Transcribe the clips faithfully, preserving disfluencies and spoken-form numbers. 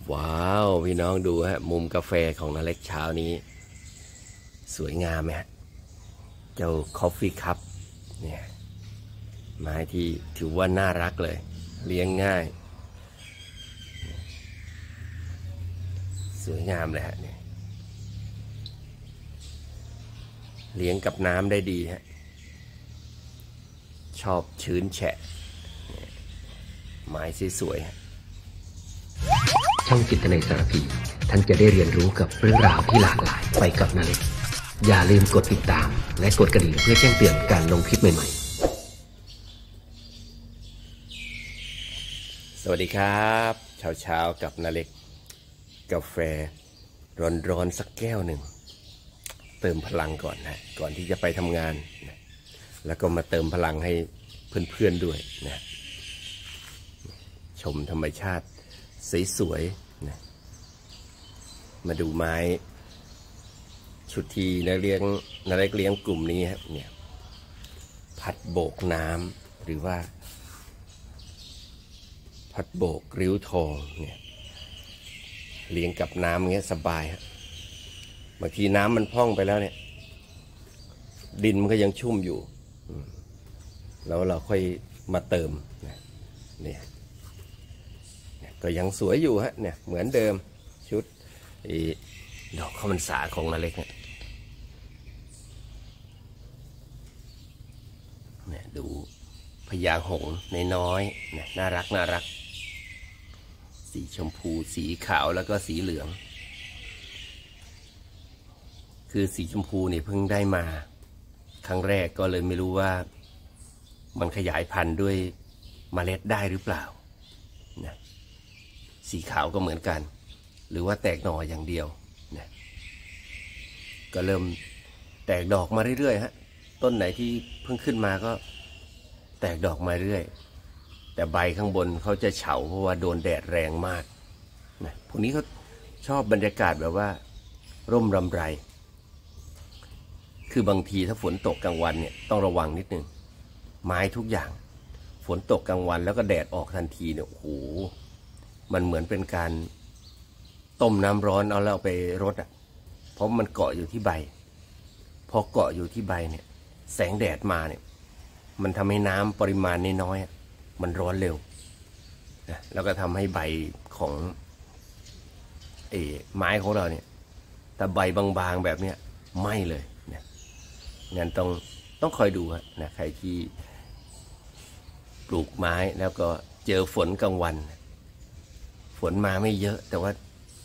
ว้าวพี่น้องดูฮะมุมกาแฟของนาเล็กเช้านี้สวยงามไหมฮะเจ้าคอฟฟี่คัพเนี่ยไม้ที่ถือว่าน่ารักเลยเลี้ยงง่ายสวยงามเลยฮะเนี่ยเลี้ยงกับน้ำได้ดีฮะชอบชื้นแฉะไม้สวยๆฮะช่องจิตในสารพีท่านจะได้เรียนรู้กับเรื่องราวที่หลากหลายไปกับนาเล็กอย่าลืมกดติดตามและกดกระดิ่งเพื่อแจ้งเตือนการลงคลิปใหม่ๆสวัสดีครับเช้าๆกับนาเล็กกาแฟร้อนๆสักแก้วหนึ่งเติมพลังก่อนนะก่อนที่จะไปทำงานนะแล้วก็มาเติมพลังให้เพื่อนๆด้วยนะชมธรรมชาติสวยๆนะมาดูไม้ชุดที่นาเลี้ยงนาเล็กเลี้ยงกลุ่มนี้ครับเนี่ยพัดโบกน้ำหรือว่าพัดโบกริ้วทองเนี่ยเลี้ยงกับน้ำเงี้ยสบายฮะบางทีน้ำมันพร่องไปแล้วเนี่ยดินมันก็ยังชุ่มอยู่แล้วเราค่อยมาเติมเนี่ยก็ยังสวยอยู่ฮะเนี่ยเหมือนเดิมชุดดอกข้าวมันสาของนาเล็กเนี่ยเนี่ยดูพญาหงส์น้อยๆเนี่ยน่ารักน่ารักสีชมพูสีขาวแล้วก็สีเหลืองคือสีชมพูเนี่ยเพิ่งได้มาครั้งแรกก็เลยไม่รู้ว่ามันขยายพันธุ์ด้วยเมล็ดได้หรือเปล่านะสีขาวก็เหมือนกันหรือว่าแตกหน่ออย่างเดียวนะก็เริ่มแตกดอกมาเรื่อยๆฮะต้นไหนที่เพิ่งขึ้นมาก็แตกดอกมาเรื่อยแต่ใบข้างบนเขาจะเฉาเพราะว่าโดนแดดแรงมากนะพวกนี้เขาชอบบรรยากาศแบบว่าร่มรำไรคือบางทีถ้าฝนตกกลางวันเนี่ยต้องระวังนิดนึงไม้ทุกอย่างฝนตกกลางวันแล้วก็แดดออกทันทีเนี่ยโอ้โหมันเหมือนเป็นการต้มน้ำร้อนเอาแล้วไปรดอ่ะเพราะมันเกาะอยู่ที่ใบพอเกาะอยู่ที่ใบเนี่ยแสงแดดมาเนี่ยมันทำให้น้ำปริมาณน้อยๆมันร้อนเร็วนะแล้วก็ทำให้ใบของเอ๋ไม้ของเราเนี่ยถ้าใบบางๆแบบเนี้ยไหม้เลยนะงั้นต้องต้องคอยดูนะใครที่ปลูกไม้แล้วก็เจอฝนกลางวันฝนมาไม่เยอะแต่ว่า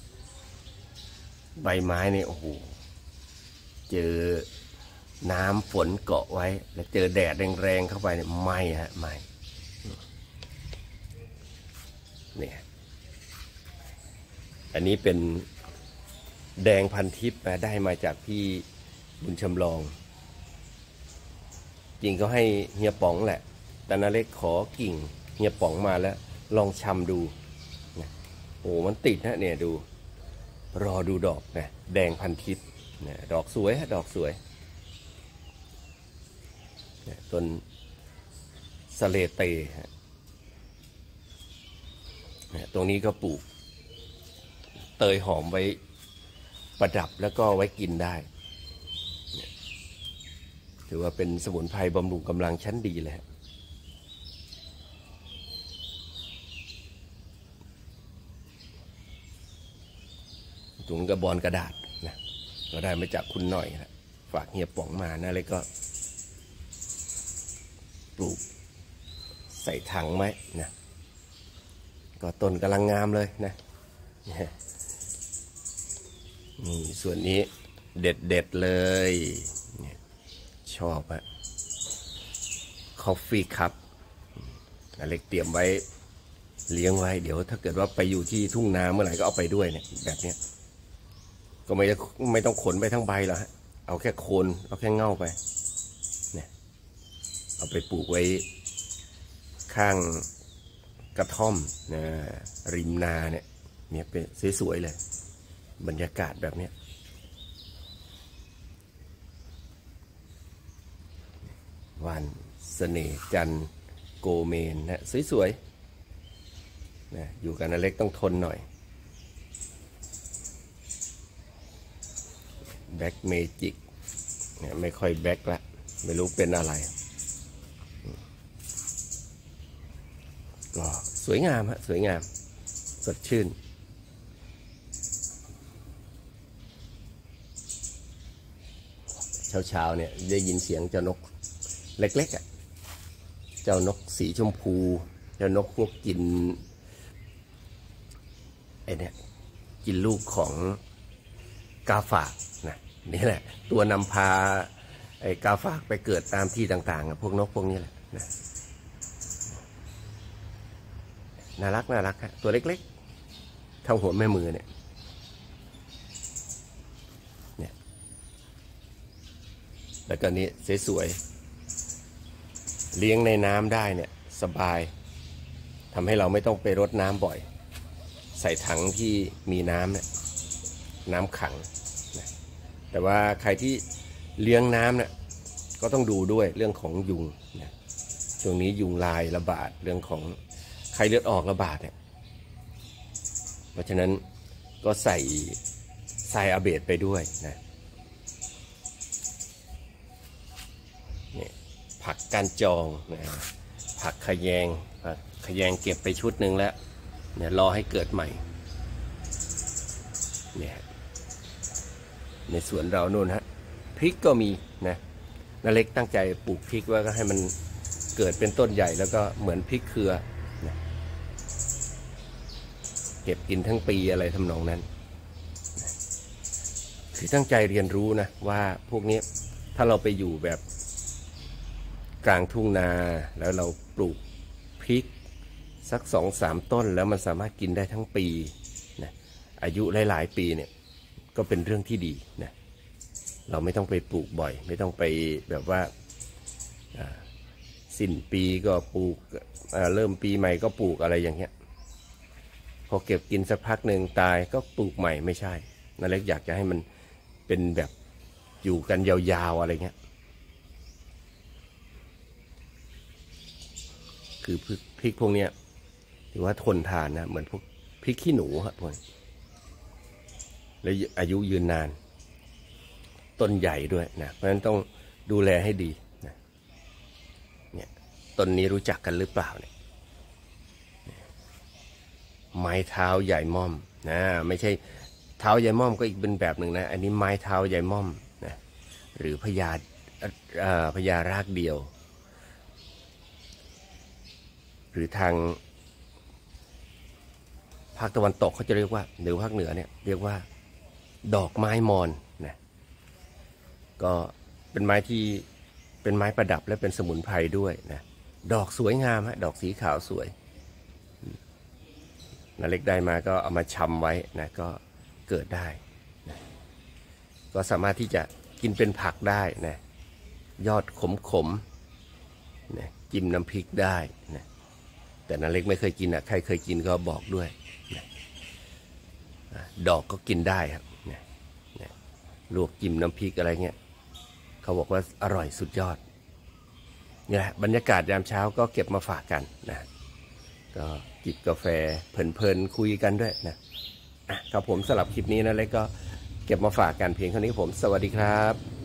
ใบไม้เนี่ยโอ้โหเจอน้ำฝนเกาะไว้แล้วเจอแดดแรงๆเข้าไปเนี่ยไหม้ฮะไหม้เนี่ยอันนี้เป็นแดงพันทิพย์ได้มาจากพี่บุญชำลองจริงก็ให้เฮียป๋องแหละแต่นาเล็กขอกิ่งเฮียป๋องมาแล้วลองชำดูนะโอ้มันติดนะเนี่ยดูรอดูดอกนะแดงพันทิพย์นะดอกสวยฮะดอกสวยนะต้นสะเลเตฮะนะตรงนี้ก็ปลูกเตยหอมไว้ประดับแล้วก็ไว้กินได้ถือว่าเป็นสมุนไพรบำรุงกำลังชั้นดีเลยถุงกระบอนกระดาษนะก็ได้มาจากคุณหน่อยนะฝากเฮียป๋องมานะเลยก็ปลูกใส่ถังไว้นะก็ต้นกำลังงามเลยนะนี่ส่วนนี้เด็ดเด็ดเลยชอบอะคอฟฟี่คัพอเล็กเตรียมไว้เลี้ยงไว้เดี๋ยวถ้าเกิดว่าไปอยู่ที่ทุ่งนาเมื่อไหร่ก็เอาไปด้วยเนี่ยแบบเนี้ยก็ไม่ไม่ต้องขนไปทั้งใบหรอกฮะเอาแค่โคนเอาแค่เง่าไปเนี่ยเอาไปปลูกไว้ข้างกระท่อมนะริมนาเนี่ยเนี่ยเป็นสวยๆเลยบรรยากาศแบบเนี้ยวันเสน่ห์จันโกเมนนะสวยๆนะอยู่กันนาเล็กต้องทนหน่อยแบ็กเมจิกเนี่ยไม่ค่อยแบ็กละไม่รู้เป็นอะไรก็สวยงามฮะสวยงามสดชื่นเช้าๆเนี่ยได้ยินเสียงเจ้านกเล็กๆอ่ะเจ้านกสีชมพูเจ้านกพวกกินไอ้เนี่ยกินลูกของกาฝากนะนี่แหละตัวนำพาไอ้กาฝากไปเกิดตามที่ต่างๆพวกนกพวกนี้แหละนะน่ารักน่ารักฮะตัวเล็กๆเท่าหัวแม่มือเนี่ยเนี่ยแล้วก็นี้สวยๆเลี้ยงในน้ำได้เนี่ยสบายทำให้เราไม่ต้องไปรดน้ำบ่อยใส่ถังที่มีน้ำเนี่ยน้ำขังนะแต่ว่าใครที่เลี้ยงน้ำเนี่ยก็ต้องดูด้วยเรื่องของยุงนะช่วงนี้ยุงลายระบาดเรื่องของไข้เลือดออกระบาดเนี่ยเพราะฉะนั้นก็ใส่ไซอาเบตไปด้วยนะนี่ผักก้านจองนะผักขะแยงผักขะแยงเก็บไปชุดหนึ่งแล้วเนี่ยรอให้เกิดใหม่เนี่ยในสวนเราโน่นฮะพริกก็มีนะนาเล็กตั้งใจปลูกพริกว่าก็ให้มันเกิดเป็นต้นใหญ่แล้วก็เหมือนพริกเครือนะเก็บกินทั้งปีอะไรทำนองนั้นนะคือตั้งใจเรียนรู้นะว่าพวกนี้ถ้าเราไปอยู่แบบกลางทุ่งนาแล้วเราปลูกพริกสักสองสามต้นแล้วมันสามารถกินได้ทั้งปีนะอายุหลายๆปีเนี่ยก็เป็นเรื่องที่ดีนะเราไม่ต้องไปปลูกบ่อยไม่ต้องไปแบบว่าสิ้นปีก็ปลูกเริ่มปีใหม่ก็ปลูกอะไรอย่างเงี้ยพอเก็บกินสักพักหนึ่งตายก็ปลูกใหม่ไม่ใช่นาเล็กอยากจะให้มันเป็นแบบอยู่กันยาวๆอะไรเงี้ยคือพริกพวกเนี้ยถือว่าทนทานนะเหมือนพวกพริกขี้หนูครับพวกและอายุยืนนานต้นใหญ่ด้วยนะเพราะฉะนั้นต้องดูแลให้ดีนะเนี่ยต้นนี้รู้จักกันหรือเปล่าเนี่ยไม้เท้าใหญ่ม่อมนะไม่ใช่เท้าใหญ่ม่อมก็อีกเป็นแบบหนึ่งนะอันนี้ไม้เท้าใหญ่ม่อมนะหรือพญาพญารากเดียวหรือทางภาคตะวันตกเขาจะเรียกว่าหรือภาคเหนือเนี่ยเรียกว่าดอกไม้มอนนะก็เป็นไม้ที่เป็นไม้ประดับและเป็นสมุนไพรด้วยนะดอกสวยงามฮะดอกสีขาวสวยนาเล็กได้มาก็เอามาชำไว้นะก็เกิดได้นะก็สามารถที่จะกินเป็นผักได้นะยอดขมๆนะจิ้มน้ำพริกได้นะแต่นาเล็กไม่เคยกินอ่ะใครเคยกินก็บอกด้วยนะดอกก็กินได้ครับนะนะลวกจิ้มน้ำพริกอะไรเงี้ยเขาบอกว่าอร่อยสุดยอดนี่แหละบรรยากาศยามเช้าก็เก็บมาฝากกันนะก็จิบกาแฟเพลินๆคุยกันด้วยนะอ่ะครับผมสำหรับคลิปนี้นะเล็กก็เก็บมาฝากกันเพียงเท่านี้ผมสวัสดีครับ